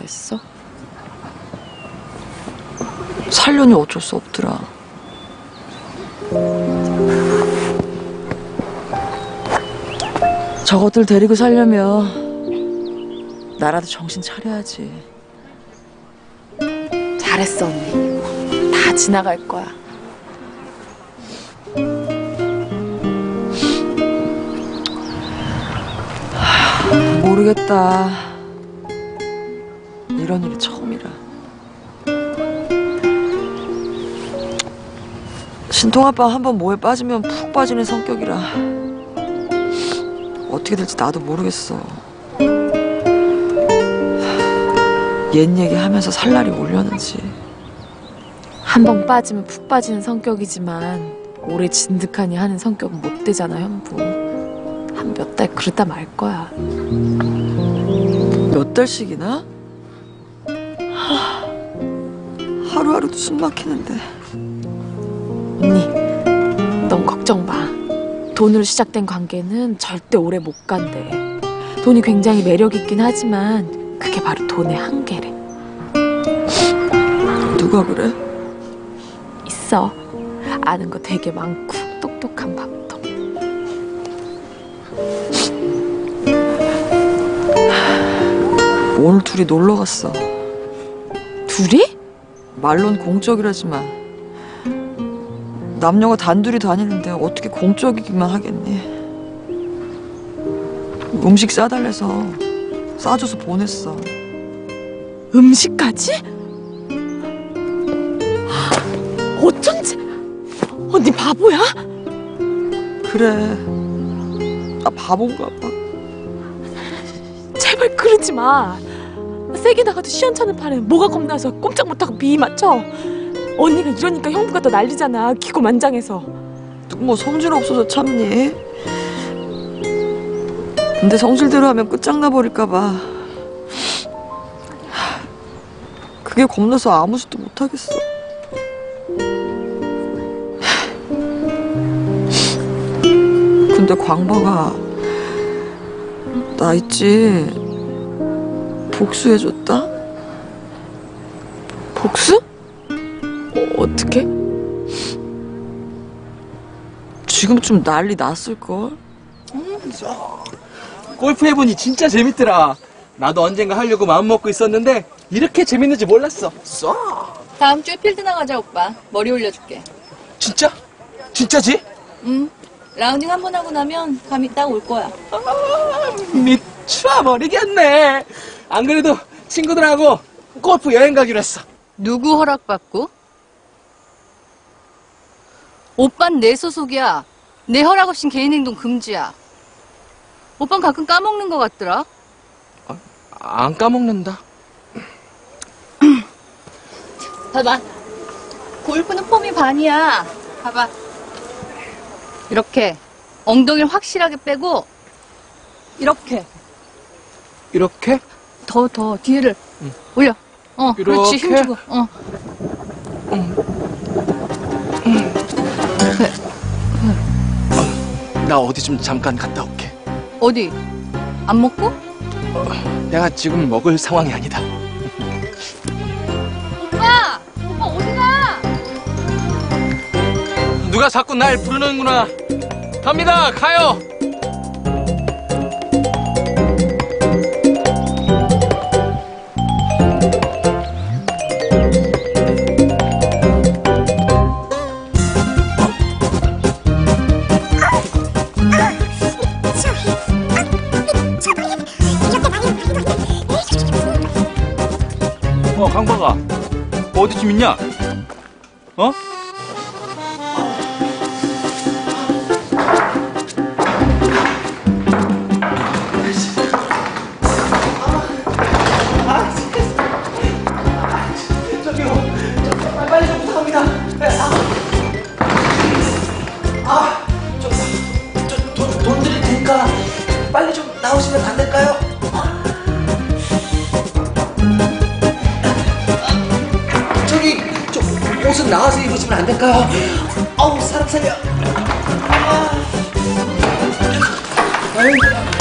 했어? 살려니 어쩔 수 없더라. 저것들 데리고 살려면 나라도 정신 차려야지. 잘했어, 언니. 다 지나갈 거야. 모르겠다. 이런 일이 처음이라. 신통아빠 한번 뭐에 빠지면 푹 빠지는 성격이라 어떻게 될지 나도 모르겠어. 옛 얘기하면서 살 날이 오려는지. 한 번 빠지면 푹 빠지는 성격이지만 오래 진득하니 하는 성격은 못 되잖아, 형부. 한 몇 달 그러다 말 거야. 몇 달씩이나? 하루하루도 숨 막히는데. 언니, 넌 걱정 마. 돈으로 시작된 관계는 절대 오래 못 간대. 돈이 굉장히 매력 있긴 하지만 그게 바로 돈의 한계래. 누가 그래? 있어. 아는 거 되게 많고 똑똑한 밥통. 오늘 둘이 놀러 갔어. 둘이? 말론 공적이라지만 남녀가 단둘이 다니는데 어떻게 공적이기만 하겠니? 음식 싸달래서 싸줘서 보냈어. 음식까지? 어쩐지. 언니 바보야? 그래. 나 바본가 봐. 제발 그러지 마. 세게 나가도 시원찮은 판에 뭐가 겁나서 꼼짝 못하고 비 맞춰. 언니가 이러니까 형부가 더 난리잖아. 기고만장해서. 누구 뭐 성질 없어서 참니? 근데 성질대로 하면 끝장나 버릴까 봐. 그게 겁나서 아무 짓도 못하겠어. 근데 광박아, 나 있지? 복수해줬다? 복수? 어떻게? 지금쯤 난리 났을걸? 골프 해보니 진짜 재밌더라. 나도 언젠가 하려고 마음먹고 있었는데 이렇게 재밌는지 몰랐어. 다음 주에 필드 나가자, 오빠. 머리 올려줄게. 진짜? 진짜지? 라운딩 한 번 하고 나면 감이 딱 올 거야. 미쳐버리겠네. 안 그래도 친구들하고 골프 여행 가기로 했어. 누구 허락받고? 오빤 내 소속이야. 내 허락 없인 개인 행동 금지야. 오빤 가끔 까먹는 것 같더라. 안 까먹는다. 봐봐. 골프는 폼이 반이야. 봐봐. 이렇게 엉덩이를 확실하게 빼고 이렇게 이렇게? 더 뒤를 올려. 그렇지. 이렇게? 힘주고. 나 어디 좀 잠깐 갔다 올게. 어디? 안 먹고? 내가 지금 먹을 상황이 아니다. 오빠 어디 가? 누가 자꾸 날 부르는구나. 갑니다. 가요. 강박아, 어디쯤 있냐? 어? 빨리 좀 부탁합니다. 돈 드릴 테니까 빨리 좀 나오시면 안 될까요? 저기 옷은 나와서 입으시면 안 될까요? 어우, 사람 살려. 아유.